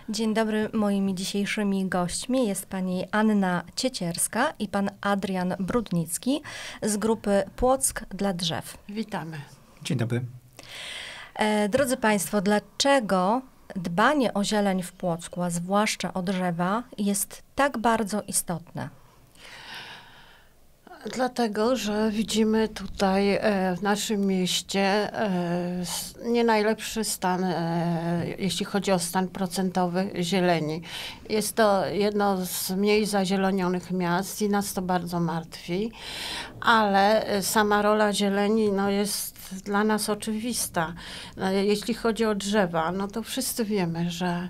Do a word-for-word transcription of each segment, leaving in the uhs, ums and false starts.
Dzień dobry, moimi dzisiejszymi gośćmi jest pani Anna Ciecierska i pan Adrian Brudnicki z grupy Płock dla drzew. Witamy. Dzień dobry. E, drodzy państwo, dlaczego dbanie o zieleń w Płocku, a zwłaszcza o drzewa, jest tak bardzo istotne? Dlatego, że widzimy tutaj e, w naszym mieście e, s- nie najlepszy stan, e, jeśli chodzi o stan procentowy zieleni. Jest to jedno z mniej zazielenionych miast i nas to bardzo martwi, ale e, sama rola zieleni no, jest dla nas oczywista. E, jeśli chodzi o drzewa, no to wszyscy wiemy, że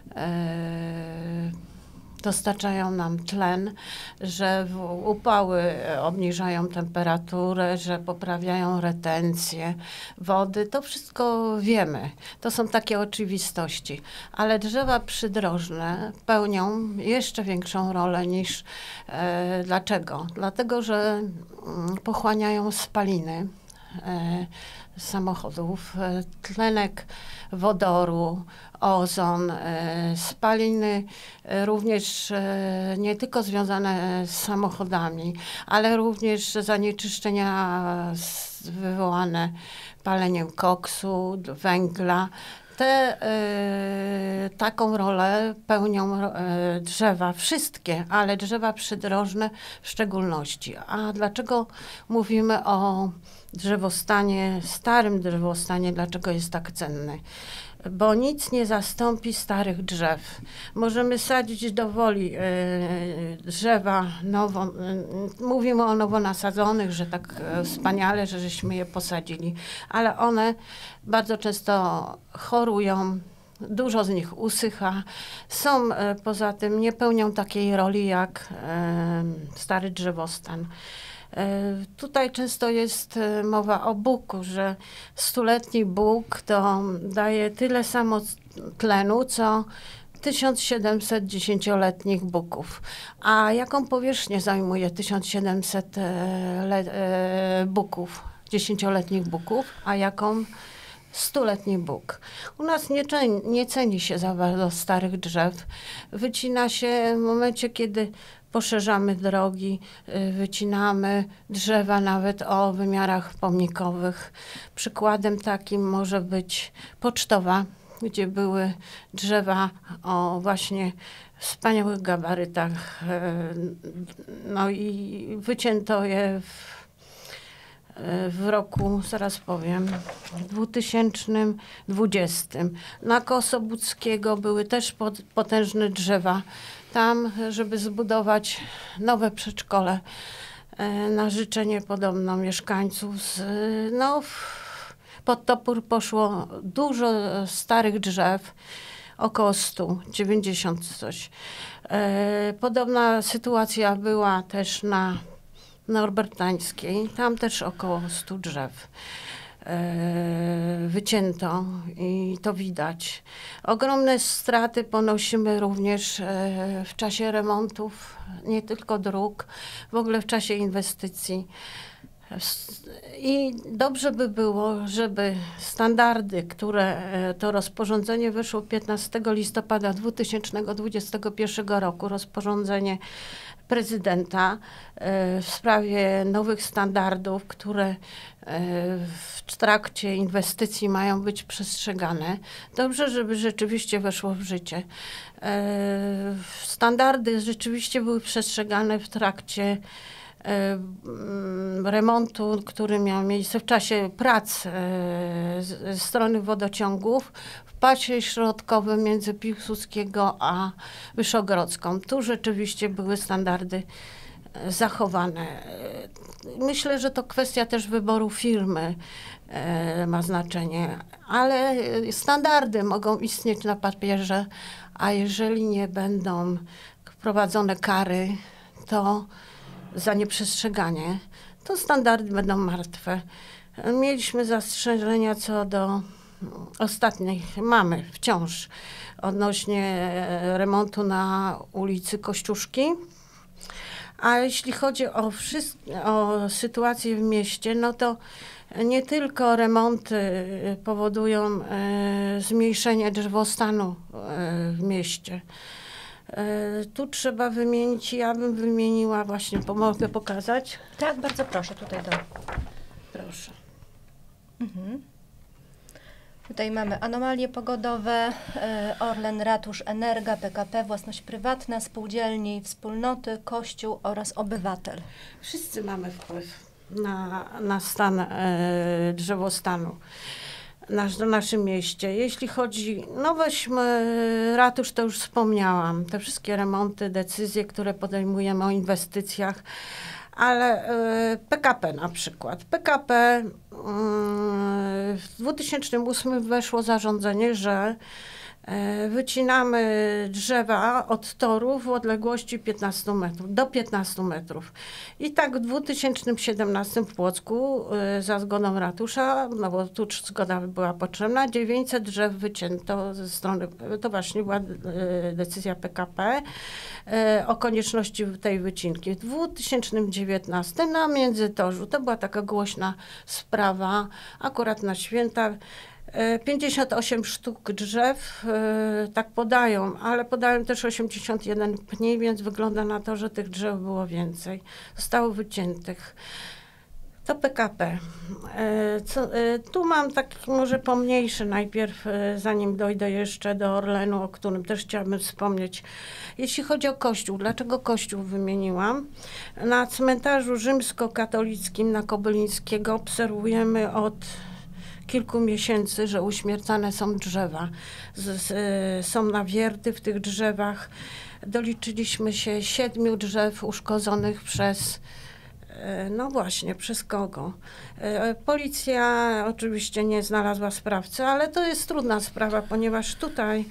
e, dostarczają nam tlen, że w upały obniżają temperaturę, że poprawiają retencję wody. To wszystko wiemy. To są takie oczywistości. Ale drzewa przydrożne pełnią jeszcze większą rolę niż... E, dlaczego? Dlatego, że mm, pochłaniają spaliny e, samochodów, e, tlenek wodoru, ozon, e, spaliny e, również e, nie tylko związane z samochodami, ale również zanieczyszczenia z- wywołane paleniem koksu, węgla. Te, e, taką rolę pełnią e, drzewa, wszystkie, ale drzewa przydrożne w szczególności. A dlaczego mówimy o drzewostanie, starym drzewostanie, dlaczego jest tak cenny? Bo nic nie zastąpi starych drzew. Możemy sadzić do woli e, drzewa nowo, e, mówimy o nowo nasadzonych, że tak e, wspaniale, że żeśmy je posadzili, ale one bardzo często chorują, dużo z nich usycha. Są e, poza tym, nie pełnią takiej roli jak e, stary drzewostan. E, Tutaj często jest e, mowa o buku, że stuletni buk to daje tyle samo tlenu, co tysiąc siedemset dziesięcioletnich buków. A jaką powierzchnię zajmuje tysiąc siedemset e, le, e, buków, dziesięcioletnich buków, a jaką stuletni bóg. U nas nie, ceni- nie ceni się za bardzo starych drzew. Wycina się w momencie, kiedy poszerzamy drogi, y, wycinamy drzewa nawet o wymiarach pomnikowych. Przykładem takim może być Pocztowa, gdzie były drzewa o właśnie wspaniałych gabarytach. y, No i wycięto je w w roku, zaraz powiem, w dwa tysiące dwudziestym. Na Kosobuckiego były też pot- potężne drzewa. Tam, żeby zbudować nowe przedszkole e, na życzenie podobno mieszkańców, z, no, w- pod topór poszło dużo starych drzew, około stu, dziewięćdziesiąt coś. E, Podobna sytuacja była też na Norbertańskiej, tam też około stu drzew e, wycięto i to widać. Ogromne straty ponosimy również e, w czasie remontów, nie tylko dróg, w ogóle w czasie inwestycji. S- I dobrze by było, żeby standardy, które e, to rozporządzenie wyszło piętnastego listopada dwa tysiące dwudziestego pierwszego roku, rozporządzenie prezydenta e, w sprawie nowych standardów, które e, w trakcie inwestycji mają być przestrzegane. Dobrze, żeby rzeczywiście weszło w życie. E, Standardy rzeczywiście były przestrzegane w trakcie e, mm, remontu, który miał miejsce w czasie prac e, z- ze strony wodociągów w pasie środkowym między Piłsudskiego a Wyszogrodzką. Tu rzeczywiście były standardy e, zachowane. E, Myślę, że to kwestia też wyboru firmy e, ma znaczenie, ale e, standardy mogą istnieć na papierze, a jeżeli nie będą wprowadzone kary, to za nieprzestrzeganie, to standardy będą martwe. Mieliśmy zastrzeżenia co do ostatnich, mamy wciąż odnośnie e, remontu na ulicy Kościuszki. A jeśli chodzi o, wszyst- o sytuację w mieście, no to Nie tylko remonty powodują e, zmniejszenie drzewostanu e, w mieście. E, tu trzeba wymienić, ja bym wymieniła właśnie, mogę pokazać? Tak, bardzo proszę, tutaj do. Proszę. Mhm. Tutaj mamy anomalie pogodowe, e, Orlen, Ratusz, Energa, P K P, własność prywatna, spółdzielni, wspólnoty, Kościół oraz obywatel. Wszyscy mamy wpływ na, na stan e, drzewostanu nasz, w naszym mieście. Jeśli chodzi, no weźmy ratusz, to już wspomniałam, te wszystkie remonty, decyzje, które podejmujemy o inwestycjach, ale e, P K P na przykład. P K P e, w dwa tysiące ósmym weszło zarządzenie, że wycinamy drzewa od torów w odległości piętnastu metrów, do piętnastu metrów. I tak w dwa tysiące siedemnastym w Płocku za zgodą ratusza, no bo tu zgoda była potrzebna, dziewięćset drzew wycięto ze strony, to właśnie była decyzja P K P o konieczności tej wycinki. W dwa tysiące dziewiętnastym na Międzytorzu, to była taka głośna sprawa, akurat na święta, pięćdziesiąt osiem sztuk drzew, yy, tak podają, ale podają też osiemdziesiąt jeden pni, więc wygląda na to, że tych drzew było więcej. Zostało wyciętych. To P K P. Yy, co, yy, tu mam taki może pomniejszy najpierw, yy, zanim dojdę jeszcze do Orlenu, o którym też chciałabym wspomnieć. Jeśli chodzi o Kościół, dlaczego Kościół wymieniłam? Na cmentarzu rzymskokatolickim na Kobylińskiego obserwujemy od kilku miesięcy, że uśmiercane są drzewa. Z, z, są nawierty w tych drzewach. Doliczyliśmy się siedmiu drzew uszkodzonych przez, no właśnie, przez kogo? Policja oczywiście nie znalazła sprawcy, ale to jest trudna sprawa, ponieważ tutaj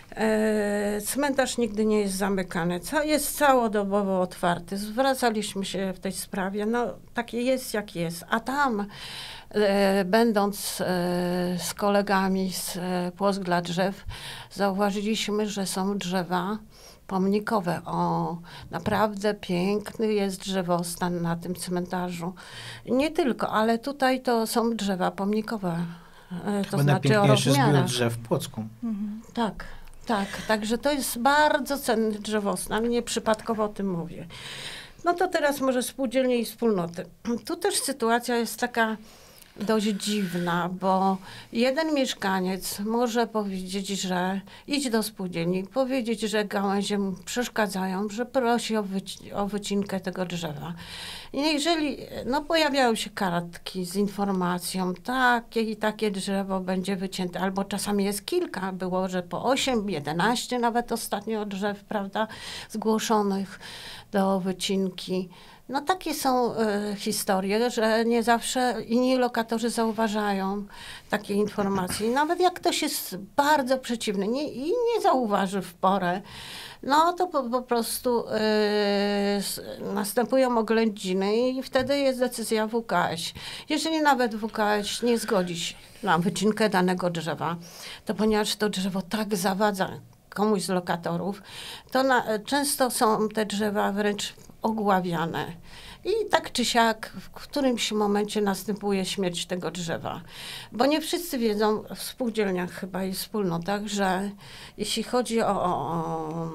E, cmentarz nigdy nie jest zamykany, Ca jest całodobowo otwarty. Zwracaliśmy się w tej sprawie, no takie jest jak jest, a tam e, będąc e, z kolegami z e, Płock dla drzew, zauważyliśmy, że są drzewa pomnikowe. O, naprawdę piękny jest drzewostan na tym cmentarzu. Nie tylko, ale tutaj to są drzewa pomnikowe. E, to Chyba znaczy o najpiękniejszy zbiór rozmiarach. drzew w Płocku. Mhm. Tak. Tak, także to jest bardzo cenny drzewostan, nieprzypadkowo o tym mówię. No to teraz może spółdzielnie i wspólnoty. Tu też sytuacja jest taka dość dziwna, bo jeden mieszkaniec może powiedzieć, że idź do spółdzielni, powiedzieć, że gałęzie mu przeszkadzają, że prosi o, wyci o wycinkę tego drzewa. I jeżeli no, pojawiają się kartki z informacją, takie i takie drzewo będzie wycięte, albo czasami jest kilka, było, że po osiem, jedenaście nawet ostatnio drzew, prawda, zgłoszonych do wycinki. No takie są y, historie, że nie zawsze inni lokatorzy zauważają takie informacje. I nawet jak ktoś jest bardzo przeciwny nie, i nie zauważy w porę, no to po, po prostu y, następują oględziny i wtedy jest decyzja W K S. Jeżeli nawet W K S nie zgodzi się na wycinkę danego drzewa, to ponieważ to drzewo tak zawadza komuś z lokatorów, to na, często są te drzewa wręcz ogławiane. I tak czy siak w którymś momencie następuje śmierć tego drzewa. Bo nie wszyscy wiedzą, w spółdzielniach chyba i wspólnotach, że jeśli chodzi o, o, o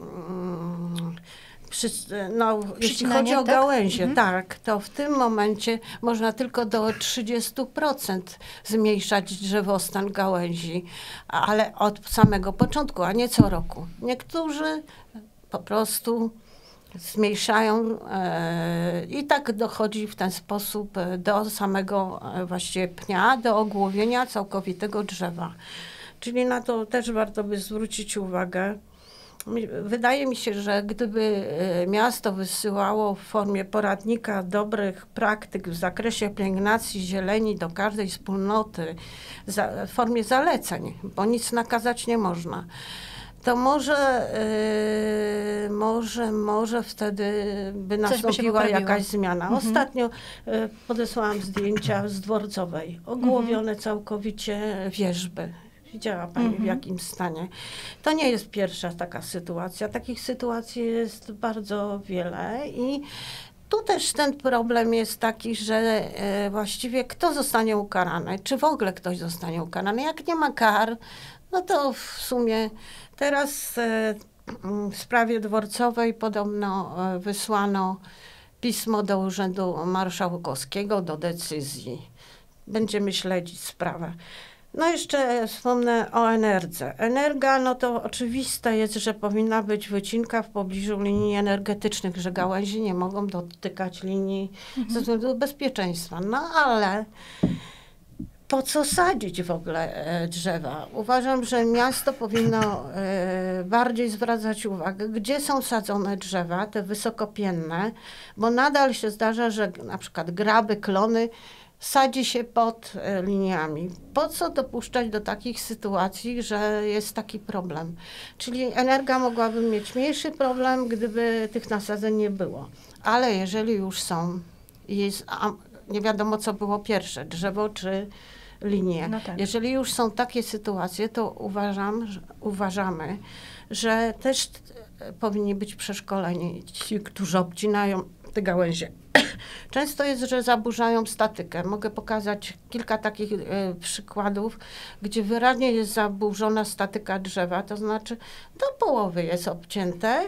przy, no, jeśli chodzi o tak? gałęzie, Mhm. tak, to w tym momencie można tylko do trzydziestu procent zmniejszać drzewostan gałęzi, ale od samego początku, a nie co roku. Niektórzy po prostu zmniejszają e, i tak dochodzi w ten sposób do samego e, właściwie pnia, do ogłowienia całkowitego drzewa. Czyli na to też warto by zwrócić uwagę. Wydaje mi się, że gdyby miasto wysyłało w formie poradnika dobrych praktyk w zakresie pielęgnacji zieleni do każdej wspólnoty za, w formie zaleceń, bo nic nakazać nie można, to może, yy, może, może wtedy by nastąpiła by jakaś zmiana. Mhm. Ostatnio yy, podesłałam zdjęcia z Dworcowej, ogłowione mhm. całkowicie wierzby. Widziała pani mhm. w jakim stanie. To nie jest pierwsza taka sytuacja. Takich sytuacji jest bardzo wiele i tu też ten problem jest taki, że e, właściwie kto zostanie ukarany, czy w ogóle ktoś zostanie ukarany. Jak nie ma kar, no to w sumie teraz e, w sprawie dworcowej podobno e, wysłano pismo do Urzędu Marszałkowskiego do decyzji. Będziemy śledzić sprawę. No jeszcze wspomnę o Enerdze. Energa, no to oczywiste jest, że powinna być wycinka w pobliżu linii energetycznych, że gałęzi nie mogą dotykać linii mhm. ze względu bezpieczeństwa. No ale po co sadzić w ogóle e, drzewa? Uważam, że miasto powinno e, bardziej zwracać uwagę, gdzie są sadzone drzewa, te wysokopienne, bo nadal się zdarza, że na przykład graby, klony sadzi się pod e, liniami. Po co dopuszczać do takich sytuacji, że jest taki problem? Czyli Energa mogłaby mieć mniejszy problem, gdyby tych nasadzeń nie było. Ale jeżeli już są, jest, a nie wiadomo co było pierwsze, drzewo czy linie. No tak. Jeżeli już są takie sytuacje, to uważam, że, uważamy, że też powinni być przeszkoleni ci, którzy obcinają te gałęzie. Często jest, że zaburzają statykę. Mogę pokazać kilka takich y, przykładów, gdzie wyraźnie jest zaburzona statyka drzewa, to znaczy do połowy jest obcięte,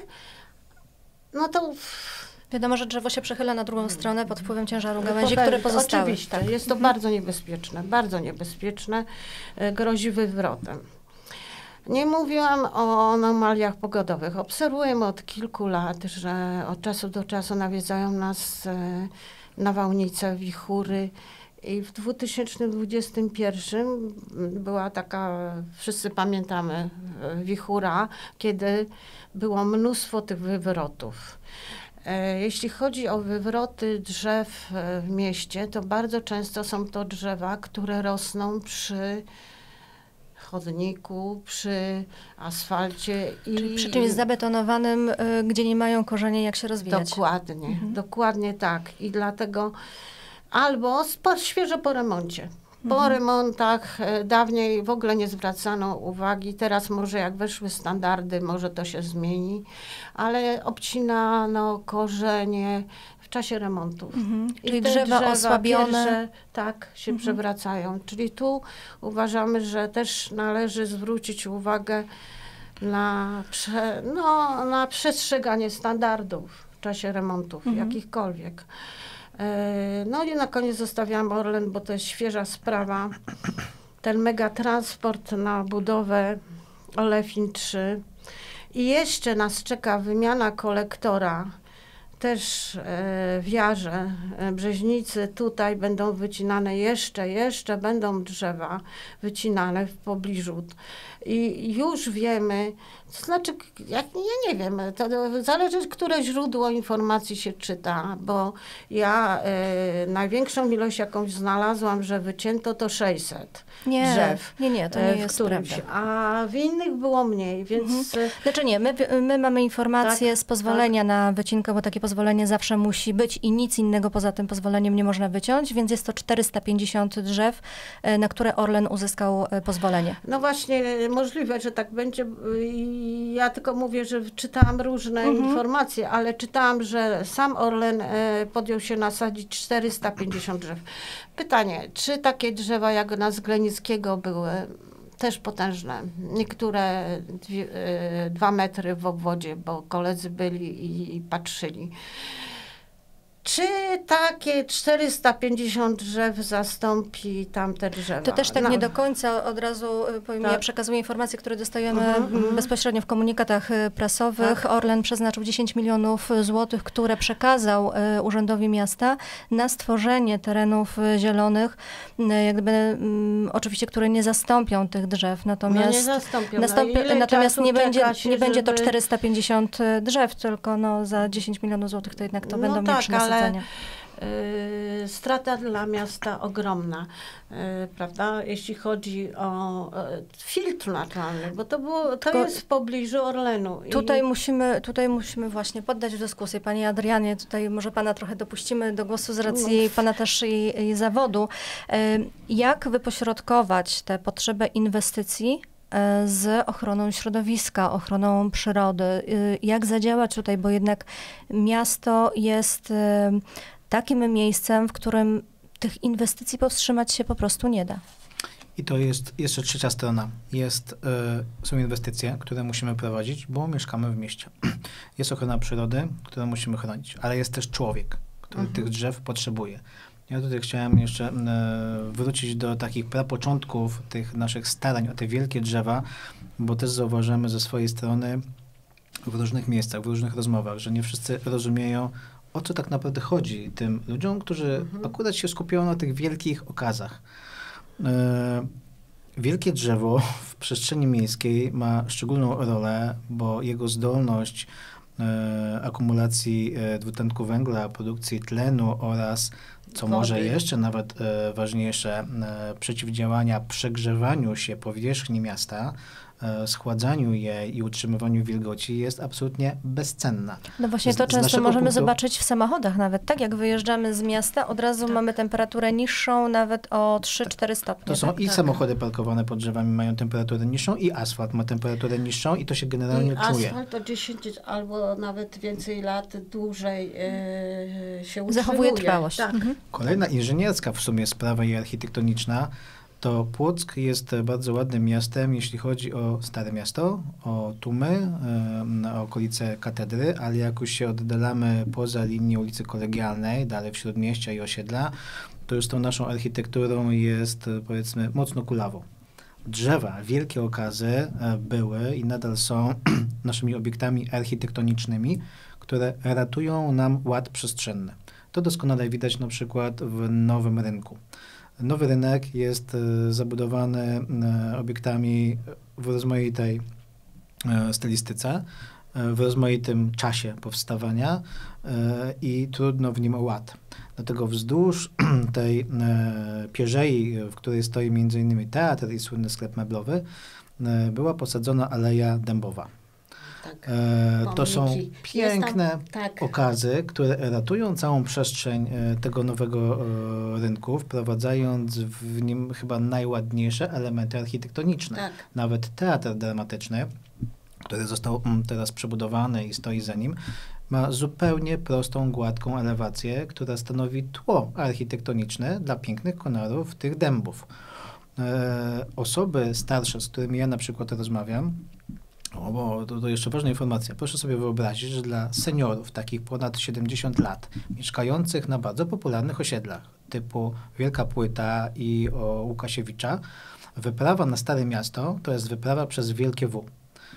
no to... Wiadomo, że drzewo się przechyla na drugą stronę pod wpływem ciężaru gałęzi, które pozostały. Oczywiście, tak. Jest to mhm. bardzo niebezpieczne, bardzo niebezpieczne, y, grozi wywrotem. Nie mówiłam o anomaliach pogodowych. Obserwujemy od kilku lat, że od czasu do czasu nawiedzają nas e, nawałnice, wichury. I w dwa tysiące dwudziestym pierwszym była taka, wszyscy pamiętamy, wichura, kiedy było mnóstwo tych wywrotów. E, jeśli chodzi o wywroty drzew w mieście, to bardzo często są to drzewa, które rosną przy chodniku, przy asfalcie. Czyli i przy czymś zabetonowanym, y, gdzie nie mają korzeni, jak się rozwijać. Dokładnie, mhm. dokładnie tak. I dlatego albo po, świeżo po remoncie. Po mhm. remontach e, dawniej w ogóle nie zwracano uwagi. Teraz może jak weszły standardy, może to się zmieni. Ale obcinano korzenie w czasie remontów. Mhm. I czyli drzewa, drzewa osłabione. Pierwsze, tak, się mhm. przewracają. Czyli tu uważamy, że też należy zwrócić uwagę na, prze, no, na przestrzeganie standardów w czasie remontów, mhm. jakichkolwiek. No i na koniec zostawiam Orlen, bo to jest świeża sprawa. Ten megatransport na budowę Olefin trzy. I jeszcze nas czeka wymiana kolektora. Też e, w Jarze, e, Brzeźnicy, tutaj będą wycinane jeszcze, jeszcze będą drzewa wycinane w pobliżu. I już wiemy, to znaczy, jak, ja nie wiem, to zależy, które źródło informacji się czyta, bo ja e, największą ilość jakąś znalazłam, że wycięto to sześćset nie, drzew. Nie, nie, to nie jest którymś, prawda. A w innych było mniej, więc... Mhm. Znaczy nie, my, my mamy informację tak, z pozwolenia tak. na wycinkę, bo takie pozwolenie zawsze musi być i nic innego poza tym pozwoleniem nie można wyciąć, więc jest to czterysta pięćdziesiąt drzew, na które Orlen uzyskał pozwolenie. No właśnie, możliwe, że tak będzie. Ja tylko mówię, że czytałam różne mhm. informacje, ale czytałam, że sam Orlen podjął się nasadzić czterysta pięćdziesiąt drzew. Pytanie, czy takie drzewa jak na Zglenickiego były też potężne? Niektóre dwie, dwa metry w obwodzie, bo koledzy byli i, i patrzyli. Czy takie czterysta pięćdziesiąt drzew zastąpi tamte drzewa? To też tak no. nie do końca, od razu powiem, tak. ja przekazuję informacje, które dostajemy uh-huh, uh-huh. bezpośrednio w komunikatach prasowych. Tak. Orlen przeznaczył dziesięć milionów złotych, które przekazał Urzędowi Miasta na stworzenie terenów zielonych, jak gdyby, um, oczywiście, które nie zastąpią tych drzew, natomiast, no nie zastąpią. nastąpi, no natomiast nie, będzie, się, nie będzie to żeby... czterysta pięćdziesiąt drzew, tylko no, za dziesięć milionów złotych to jednak to no będą tak, mniejsze nasadzenia. Yy, strata dla miasta ogromna, yy, prawda, jeśli chodzi o yy, filtr naturalny, bo to, było, to Tylko jest w pobliżu Orlenu. Tutaj, I... musimy, tutaj musimy właśnie poddać w dyskusję. Panie Adrianie, tutaj może pana trochę dopuścimy do głosu z racji no. pana też i, i zawodu. Yy, jak wypośrodkować tę potrzebę inwestycji e, z ochroną środowiska, ochroną przyrody. Y, Jak zadziałać tutaj, bo jednak miasto jest y, takim miejscem, w którym tych inwestycji powstrzymać się po prostu nie da. I to jest jeszcze trzecia strona. Jest, y, są inwestycje, które musimy prowadzić, bo mieszkamy w mieście. Jest ochrona przyrody, którą musimy chronić, ale jest też człowiek, który Mhm. tych drzew potrzebuje. Ja tutaj chciałem jeszcze y, wrócić do takich prapoczątków tych naszych starań o te wielkie drzewa, bo też zauważymy ze swojej strony w różnych miejscach, w różnych rozmowach, że nie wszyscy rozumieją, o co tak naprawdę chodzi tym ludziom, którzy Mhm. akurat się skupiają na tych wielkich okazach. E, Wielkie drzewo w przestrzeni miejskiej ma szczególną rolę, bo jego zdolność e, akumulacji e, dwutlenku węgla, produkcji tlenu oraz, co Wody. może jeszcze nawet e, ważniejsze, e, przeciwdziałania przegrzewaniu się powierzchni miasta, e, schładzaniu jej i utrzymywaniu wilgoci jest absolutnie bezcenna. No właśnie Z- to z często naszego możemy punktu- zobaczyć w samochodach nawet, tak? Jak wyjeżdżamy z miasta, od razu Tak. mamy temperaturę niższą nawet o trzy cztery stopnie. To są tak? i tak. samochody parkowane pod drzewami mają temperaturę niższą, i asfalt ma temperaturę niższą, i to się generalnie I czuje. asfalt o dziesięć albo nawet więcej lat dłużej e, się utrzymuje. Zachowuje trwałość. Tak. Mhm. Kolejna inżynierska w sumie sprawa i architektoniczna, to Płock jest bardzo ładnym miastem, jeśli chodzi o Stare Miasto, o Tumy, em, o okolice katedry, ale jak już się oddalamy poza linię ulicy Kolegialnej, dalej w Śródmieścia i osiedla, to już tą naszą architekturą jest, e, powiedzmy, mocno kulawo. Drzewa, wielkie okazy e, były i nadal są naszymi obiektami architektonicznymi, które ratują nam ład przestrzenny. To doskonale widać na przykład w Nowym Rynku. Nowy rynek jest e, zabudowany e, obiektami w rozmaitej e, stylistyce, e, w rozmaitym czasie powstawania e, i trudno w nim o ład. Dlatego wzdłuż tej e, pierzei, w której stoi między innymi teatr i słynny sklep meblowy, e, była posadzona aleja dębowa. Tak. E, to są Pomniki. piękne Jest tam- tak. okazy, które ratują całą przestrzeń e, tego nowego e, rynku, wprowadzając w nim chyba najładniejsze elementy architektoniczne. Tak. Nawet teatr dramatyczny, który został mm, teraz przebudowany i stoi za nim, ma zupełnie prostą, gładką elewację, która stanowi tło architektoniczne dla pięknych kolorów tych dębów. E, osoby starsze, z którymi ja na przykład rozmawiam, o, bo to, to jeszcze ważna informacja. Proszę sobie wyobrazić, że dla seniorów, takich ponad siedemdziesiąt lat, mieszkających na bardzo popularnych osiedlach, typu Wielka Płyta i o Łukasiewicza, wyprawa na Stare Miasto to jest wyprawa przez Wielkie W.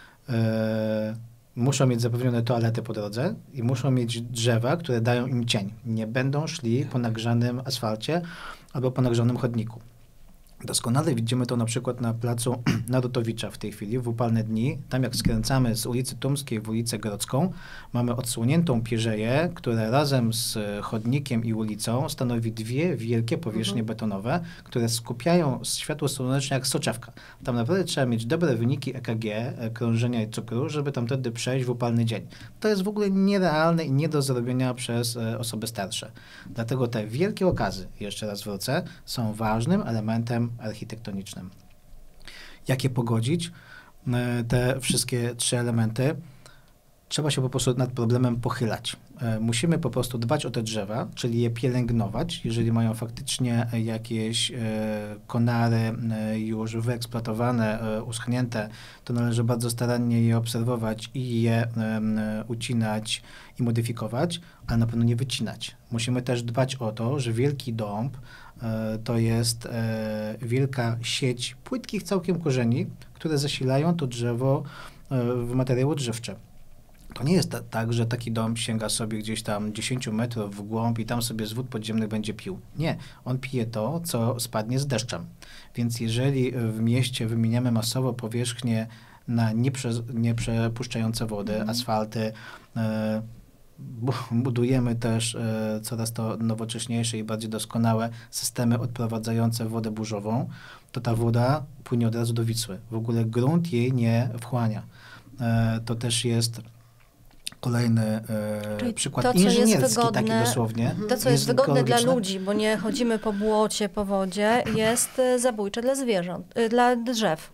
E, muszą mieć zapewnione toalety po drodze i muszą mieć drzewa, które dają im cień. Nie będą szli po nagrzanym asfalcie albo po nagrzanym chodniku. Doskonale widzimy to na przykład na placu Narutowicza w tej chwili, w upalne dni. Tam jak skręcamy z ulicy Tumskiej w ulicę Grodzką, mamy odsłoniętą pierzeję, która razem z chodnikiem i ulicą stanowi dwie wielkie powierzchnie Mhm. betonowe, które skupiają światło słoneczne jak soczewka. Tam naprawdę trzeba mieć dobre wyniki E K G, e, krążenia i cukru, żeby tamtędy przejść w upalny dzień. To jest w ogóle nierealne i nie do zrobienia przez e, osoby starsze. Dlatego te wielkie okazy, jeszcze raz wrócę, są ważnym elementem architektonicznym. Jak je pogodzić? E, Te wszystkie trzy elementy. Trzeba się po prostu nad problemem pochylać. E, Musimy po prostu dbać o te drzewa, czyli je pielęgnować. Jeżeli mają faktycznie jakieś e, konary e, już wyeksploatowane, e, uschnięte, to należy bardzo starannie je obserwować i je em, ucinać i modyfikować, ale na pewno nie wycinać. Musimy też dbać o to, że wielki dąb e, to jest e, wielka sieć płytkich całkiem korzeni, które zasilają to drzewo e, w materiały odżywcze. To nie jest ta, tak, że taki dom sięga sobie gdzieś tam dziesięć metrów w głąb i tam sobie z wód podziemnych będzie pił. Nie, on pije to, co spadnie z deszczem. Więc jeżeli w mieście wymieniamy masowo powierzchnię na nieprze, nieprzepuszczające wody, Mhm. asfalty, e, bu- budujemy też e, coraz to nowocześniejsze i bardziej doskonałe systemy odprowadzające wodę burzową, to ta woda płynie od razu do Wisły. W ogóle grunt jej nie wchłania. E, to też jest kolejny e, Czyli przykład to, co jest inżynierski, taki wygodne- dosłownie. To, co jest wygodne dla ekologiczne. ludzi, bo nie chodzimy po błocie, po wodzie, jest e, zabójcze dla zwierząt, e, dla drzew.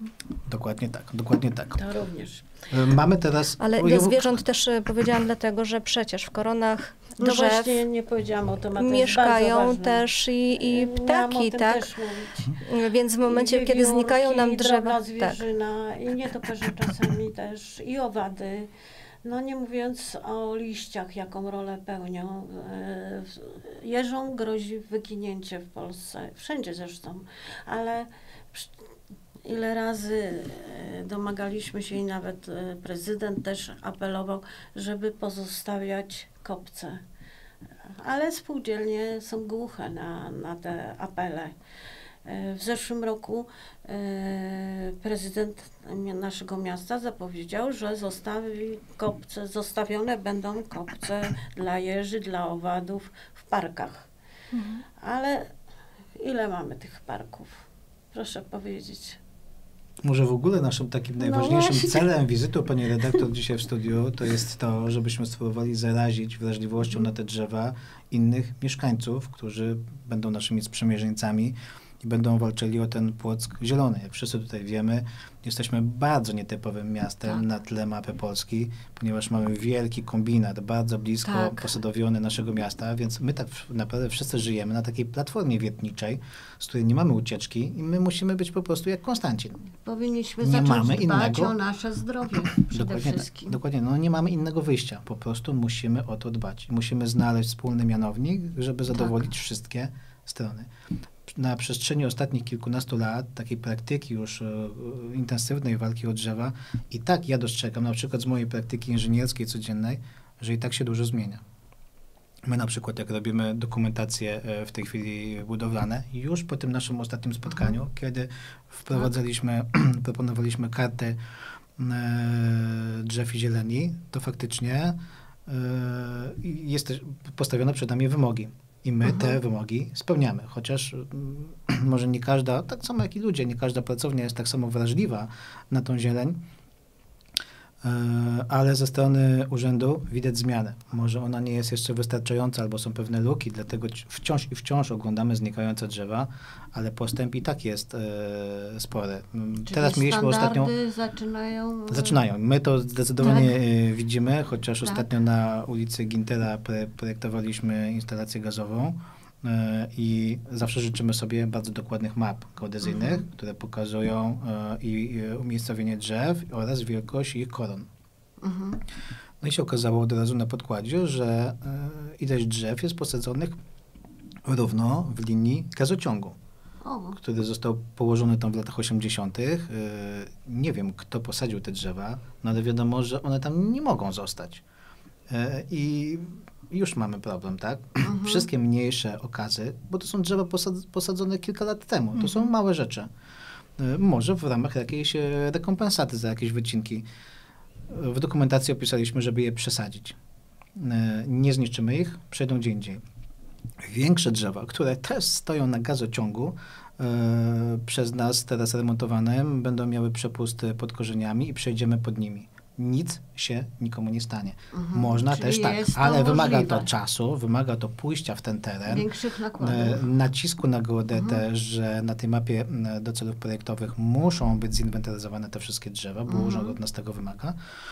Dokładnie tak, dokładnie tak. To również. Mamy teraz... Ale do zwierząt też y, powiedziałam dlatego, że przecież w koronach No drzew właśnie, nie powiedziałam o tym, a to mieszkają jest bardzo też i, i ważne. ptaki, Miałam o tym tak? też mówić. Więc w momencie, I kiedy znikają nam wiewiórki, drzewa... drobna Tak. zwierzyna i nietoperze czasami też, i owady. No nie mówiąc o liściach, jaką rolę pełnią. E, Jeżom grozi wyginięcie w Polsce, wszędzie zresztą, ale przy- ile razy e, domagaliśmy się i nawet e, prezydent też apelował, żeby pozostawiać kopce. Ale spółdzielnie są głuche na, na te apele. E, W zeszłym roku e, prezydent naszego miasta zapowiedział, że zostawi kopce, zostawione będą kopce dla jeży, dla owadów w parkach. Mhm. Ale ile mamy tych parków? Proszę powiedzieć. Może w ogóle naszym takim najważniejszym właśnie. celem wizyty pani redaktor dzisiaj w studiu to jest to, żebyśmy spróbowali zarazić wrażliwością na te drzewa innych mieszkańców, którzy będą naszymi sprzymierzeńcami i będą walczyli o ten Płock zielony. Jak wszyscy tutaj wiemy, jesteśmy bardzo nietypowym miastem Tak. na tle mapy Polski, ponieważ mamy wielki kombinat bardzo blisko Tak. posadowiony naszego miasta, więc my tak naprawdę wszyscy żyjemy na takiej platformie wiertniczej, z której nie mamy ucieczki i my musimy być po prostu jak Konstancin. Powinniśmy Nie zacząć mamy dbać innego- o nasze zdrowie przede Dokładnie wszystkim. tak. Dokładnie. No nie mamy innego wyjścia. Po prostu musimy o to dbać. Musimy znaleźć wspólny mianownik, żeby zadowolić wszystkie strony. Na przestrzeni ostatnich kilkunastu lat takiej praktyki już e, e, intensywnej walki o drzewa i tak ja dostrzegam, na przykład z mojej praktyki inżynierskiej codziennej, że i tak się dużo zmienia. My na przykład jak robimy dokumentacje e, w tej chwili budowlane, już po tym naszym ostatnim spotkaniu, Mhm. kiedy wprowadzaliśmy, proponowaliśmy kartę e, drzew i zieleni, to faktycznie e, jest też postawione przed nami wymogi. I my Mhm. te wymogi spełniamy, chociaż mm, może nie każda, tak samo jak i ludzie, nie każda pracownia jest tak samo wrażliwa na tą zieleń, e, ale ze strony urzędu widać zmianę. Może ona nie jest jeszcze wystarczająca, albo są pewne luki, dlatego ci- wciąż i wciąż oglądamy znikające drzewa, ale postęp i tak jest e, spory. Mm, Czyli Teraz mieliśmy ostatnią... standardy zaczynają... e, Zaczynają. My to zdecydowanie Tak. e, widzimy, chociaż Tak. ostatnio na ulicy Gintera pre, projektowaliśmy instalację gazową e, i zawsze życzymy sobie bardzo dokładnych map geodezyjnych, Mhm. które pokazują e, i, i umiejscowienie drzew oraz wielkość ich koron. Mhm. No i się okazało od razu na podkładzie, że e, ilość drzew jest posadzonych równo w linii gazociągu, O, który został położony tam w latach osiemdziesiątych. Yy, Nie wiem, kto posadził te drzewa, no ale wiadomo, że one tam nie mogą zostać. Yy, I już mamy problem, tak? Mhm. Wszystkie mniejsze okazy, bo to są drzewa posad- posadzone kilka lat temu, to są Mhm. małe rzeczy. Yy, Może w ramach jakiejś e, rekompensaty za jakieś wycinki. Yy, W dokumentacji opisaliśmy, żeby je przesadzić. Yy, Nie zniszczymy ich, przejdą gdzie indziej. Większe drzewa, które też stoją na gazociągu, e, przez nas teraz remontowanym, będą miały przepust pod korzeniami i przejdziemy pod nimi. Nic się nikomu nie stanie. Mhm. Można Czyli też tak, jest to ale wymaga możliwe. to czasu, wymaga to pójścia w ten teren, Większych e, nakładów. nacisku na geodetę, Mhm. że na tej mapie m, do celów projektowych muszą być zinwentaryzowane te wszystkie drzewa, bo Mhm. urząd od nas tego wymaga.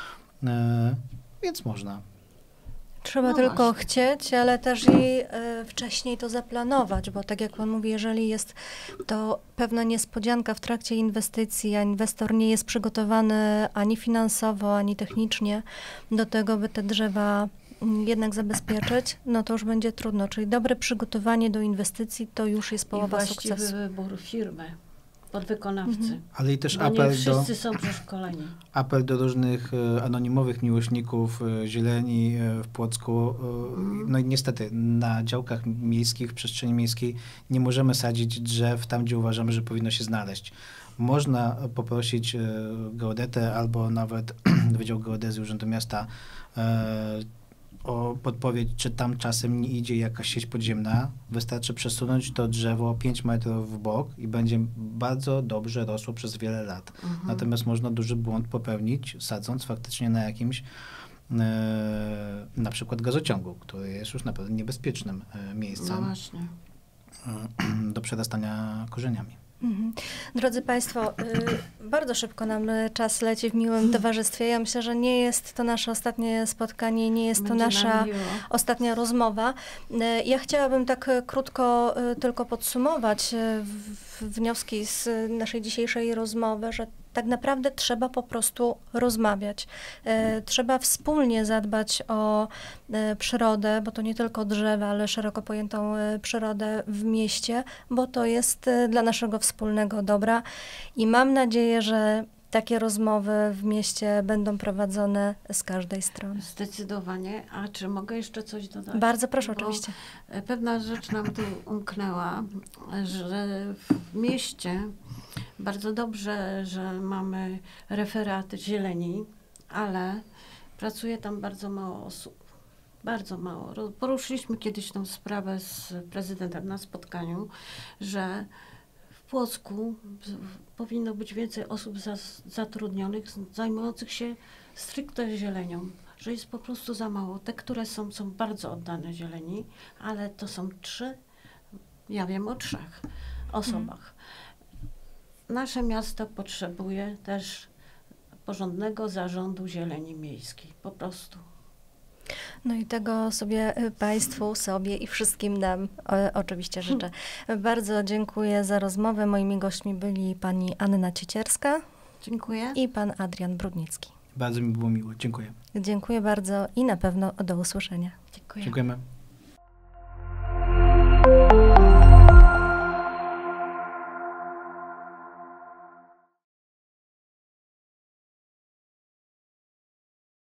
E, Więc można. Trzeba No tylko właśnie. chcieć, ale też i e, wcześniej to zaplanować, bo tak jak pan mówi, jeżeli jest to pewna niespodzianka w trakcie inwestycji, a inwestor nie jest przygotowany ani finansowo, ani technicznie do tego, by te drzewa mm, jednak zabezpieczyć, no to już będzie trudno. Czyli dobre przygotowanie do inwestycji to już jest I połowa właściwy sukcesu. wybór firmy, podwykonawcy. Mhm. Ale i też Bo nie apel do... wszyscy są przeszkoleni. Apel do różnych e, anonimowych miłośników e, zieleni e, w Płocku. E, Mhm. No i niestety na działkach miejskich, w przestrzeni miejskiej nie możemy sadzić drzew tam, gdzie uważamy, że powinno się znaleźć. Można poprosić e, geodetę albo nawet Wydział Geodezji Urzędu Miasta e, o podpowiedź, czy tam czasem nie idzie jakaś sieć podziemna. Wystarczy przesunąć to drzewo pięć metrów w bok i będzie bardzo dobrze rosło przez wiele lat. Mhm. Natomiast można duży błąd popełnić, sadząc faktycznie na jakimś e, na przykład gazociągu, który jest już naprawdę niebezpiecznym e, No miejscem właśnie. e, do przerastania korzeniami. Mhm. Drodzy Państwo, y, bardzo szybko nam y, czas leci w miłym towarzystwie. Ja myślę, że nie jest to nasze ostatnie spotkanie, nie jest to Będzie nam nasza miło. ostatnia rozmowa. Y, ja chciałabym tak y, krótko y, tylko podsumować y, w, wnioski z y, naszej dzisiejszej rozmowy, że tak naprawdę trzeba po prostu rozmawiać. E, trzeba wspólnie zadbać o e, przyrodę, bo to nie tylko drzewa, ale szeroko pojętą e, przyrodę w mieście, bo to jest e, dla naszego wspólnego dobra. I mam nadzieję, że takie rozmowy w mieście będą prowadzone z każdej strony. Zdecydowanie. A czy mogę jeszcze coś dodać? Bardzo proszę, Bo oczywiście. pewna rzecz nam tu umknęła, że w mieście bardzo dobrze, że mamy referat zieleni, ale pracuje tam bardzo mało osób. Bardzo mało. Ro- Poruszyliśmy kiedyś tą sprawę z prezydentem na spotkaniu, że w Płocku z- powinno być więcej osób zas- zatrudnionych, z- zajmujących się stricte zielenią, że jest po prostu za mało. Te, które są, są bardzo oddane zieleni, ale to są trzy, ja wiem o trzech osobach. Nasze miasto potrzebuje też porządnego zarządu zieleni miejskiej, po prostu. No i tego sobie y, Państwu, sobie i wszystkim nam o, oczywiście życzę. Bardzo dziękuję za rozmowę. Moimi gośćmi byli pani Anna Ciecierska Dziękuję. i pan Adrian Brudnicki. Bardzo mi było miło. Dziękuję. Dziękuję bardzo i na pewno do usłyszenia. Dziękuję. Dziękujemy.